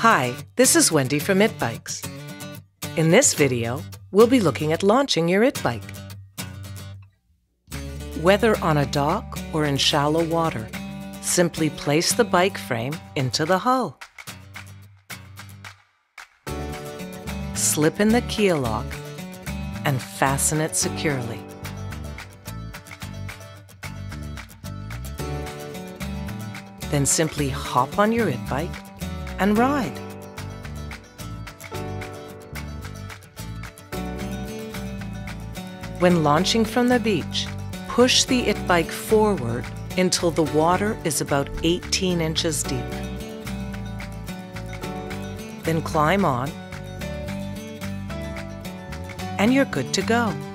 Hi, this is Wendy from ItBikes. In this video, we'll be looking at launching your ItBike. Whether on a dock or in shallow water, simply place the bike frame into the hull. Slip in the keel lock and fasten it securely. Then simply hop on your ItBike and ride. When launching from the beach, push the ItBike forward until the water is about 18 inches deep. Then climb on, and you're good to go.